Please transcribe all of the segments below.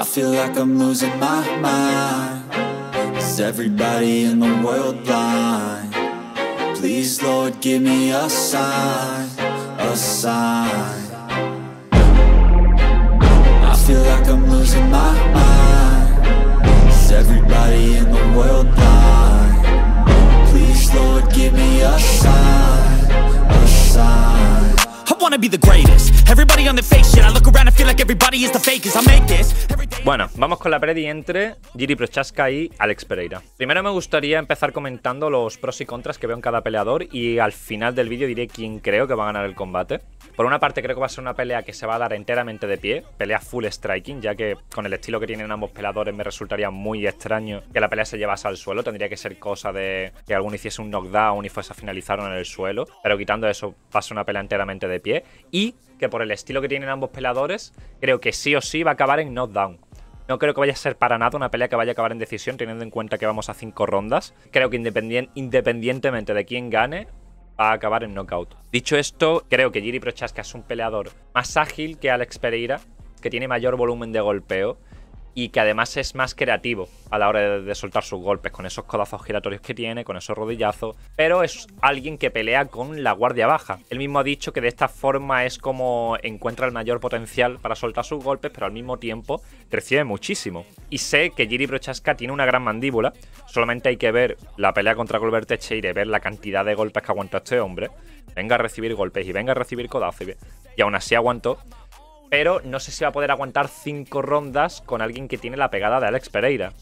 I feel like I'm losing my mind. Is everybody in the world blind? Please, Lord, give me a sign, a sign. I feel like I'm losing my mind. Is everybody in the world blind? Please, Lord, give me a sign, a sign. I wanna be the greatest. Everybody on the fake shit. I look around and feel like everybody is the fakest. I make this. Bueno, vamos con la predi entre Jiri Prochazka y Alex Pereira. Primero me gustaría empezar comentando los pros y contras que veo en cada peleador y al final del vídeo diré quién creo que va a ganar el combate. Por una parte creo que va a ser una pelea que se va a dar enteramente de pie, pelea full striking, ya que con el estilo que tienen ambos peleadores me resultaría muy extraño que la pelea se llevase al suelo. Tendría que ser cosa de que alguno hiciese un knockdown y fuese a finalizar en el suelo, pero quitando eso va a ser una pelea enteramente de pie y que por el estilo que tienen ambos peleadores creo que sí o sí va a acabar en knockdown. No creo que vaya a ser para nada una pelea que vaya a acabar en decisión, teniendo en cuenta que vamos a 5 rondas. Creo que independientemente de quién gane, va a acabar en knockout. Dicho esto, creo que Jiri Prochazka es un peleador más ágil que Alex Pereira, que tiene mayor volumen de golpeo y que además es más creativo a la hora de soltar sus golpes, con esos codazos giratorios que tiene, con esos rodillazos, pero es alguien que pelea con la guardia baja. Él mismo ha dicho que de esta forma es como encuentra el mayor potencial para soltar sus golpes, pero al mismo tiempo recibe muchísimo. Y sé que Jiri Prochazka tiene una gran mandíbula, solamente hay que ver la pelea contra Glover Teixeira y ver la cantidad de golpes que aguanta este hombre. Venga a recibir golpes y venga a recibir codazos, y aún así aguantó. Pero no sé si va a poder aguantar 5 rondas con alguien que tiene la pegada de Alex Pereira.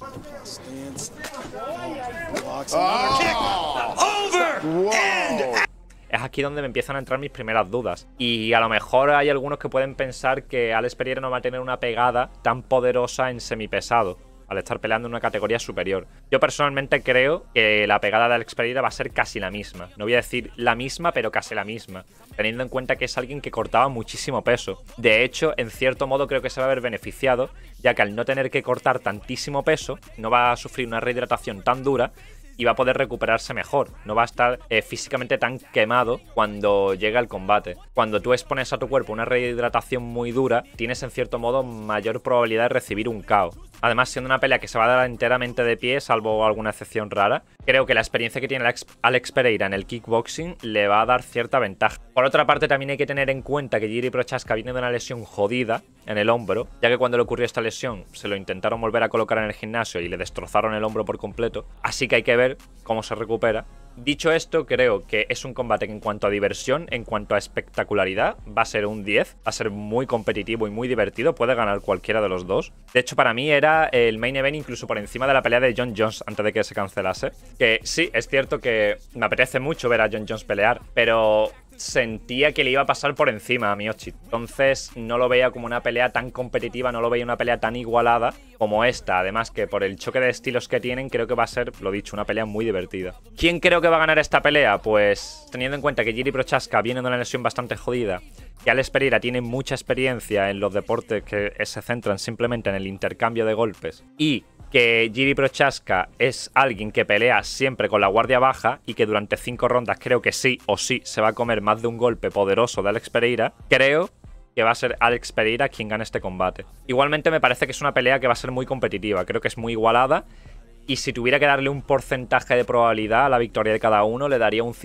Es aquí donde me empiezan a entrar mis primeras dudas. Y a lo mejor hay algunos que pueden pensar que Alex Pereira no va a tener una pegada tan poderosa en semipesado, al estar peleando en una categoría superior. Yo personalmente creo que la pegada de Alex Pereira va a ser casi la misma. No voy a decir la misma, pero casi la misma, teniendo en cuenta que es alguien que cortaba muchísimo peso. De hecho, en cierto modo creo que se va a ver beneficiado, ya que al no tener que cortar tantísimo peso, no va a sufrir una rehidratación tan dura y va a poder recuperarse mejor. No va a estar físicamente tan quemado cuando llega el combate. Cuando tú expones a tu cuerpo una rehidratación muy dura, tienes en cierto modo mayor probabilidad de recibir un KO. Además, siendo una pelea que se va a dar enteramente de pie, salvo alguna excepción rara, creo que la experiencia que tiene Alex Pereira en el kickboxing le va a dar cierta ventaja. Por otra parte, también hay que tener en cuenta que Jiri Prochazka viene de una lesión jodida en el hombro, ya que cuando le ocurrió esta lesión se lo intentaron volver a colocar en el gimnasio y le destrozaron el hombro por completo, así que hay que ver cómo se recupera. Dicho esto, creo que es un combate que en cuanto a diversión, en cuanto a espectacularidad, va a ser un 10, va a ser muy competitivo y muy divertido, puede ganar cualquiera de los dos. De hecho, para mí era el main event incluso por encima de la pelea de Jon Jones antes de que se cancelase. Que sí, es cierto que me apetece mucho ver a Jon Jones pelear, pero sentía que le iba a pasar por encima a Miocic. Entonces no lo veía como una pelea tan competitiva, no lo veía una pelea tan igualada como esta. Además que por el choque de estilos que tienen, creo que va a ser, lo dicho, una pelea muy divertida. ¿Quién creo que va a ganar esta pelea? Pues teniendo en cuenta que Jiri Prochazka viene de una lesión bastante jodida, que Alex Pereira tiene mucha experiencia en los deportes que se centran simplemente en el intercambio de golpes y que Jiri Prochazka es alguien que pelea siempre con la guardia baja y que durante 5 rondas creo que sí o sí se va a comer más de un golpe poderoso de Alex Pereira, creo que va a ser Alex Pereira quien gane este combate. Igualmente me parece que es una pelea que va a ser muy competitiva, creo que es muy igualada. Y si tuviera que darle un porcentaje de probabilidad a la victoria de cada uno, le daría un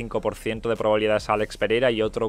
55% de probabilidades a Alex Pereira y otro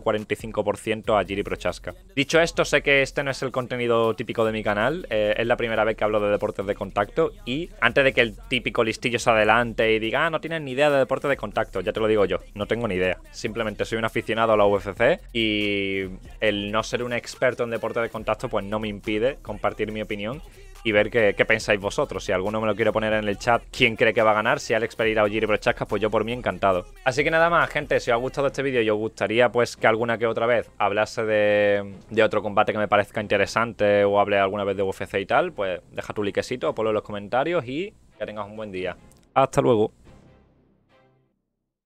45% a Jiri Prochazka. Dicho esto, sé que este no es el contenido típico de mi canal, es la primera vez que hablo de deportes de contacto y antes de que el típico listillo se adelante y diga no tienes ni idea de deportes de contacto, ya te lo digo yo, no tengo ni idea. Simplemente soy un aficionado a la UFC y el no ser un experto en deportes de contacto pues no me impide compartir mi opinión y ver qué pensáis vosotros. Si alguno me lo quiere poner en el chat, quién cree que va a ganar, si Alex Pereira o Jiri Prochazka, pues yo por mí encantado. Así que nada más, gente, si os ha gustado este vídeo y os gustaría pues que alguna que otra vez hablase de otro combate que me parezca interesante o hable alguna vez de UFC y tal, pues deja tu likecito o ponlo en los comentarios y que tengas un buen día. Hasta luego.